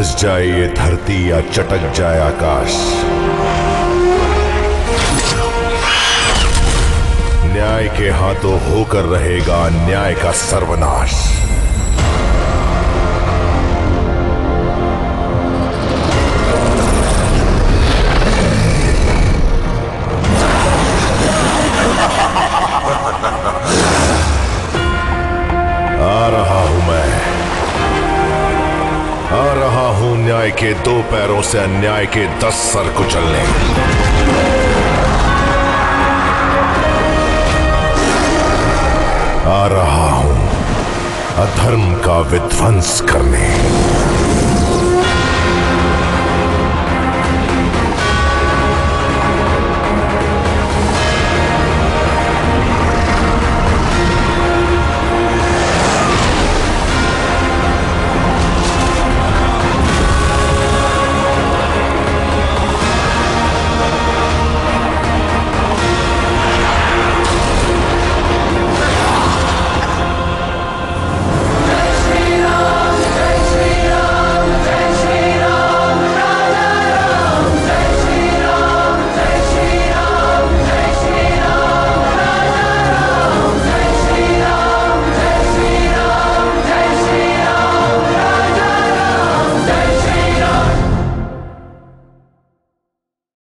धंस जाए ये धरती या चटक जाए आकाश, न्याय के हाथों होकर रहेगा अन्याय का सर्वनाश। आ रहा हूं न्याय के 2 पैरों से अन्याय के 10 सर कुचलने। आ रहा हूं अधर्म का विध्वंस करने।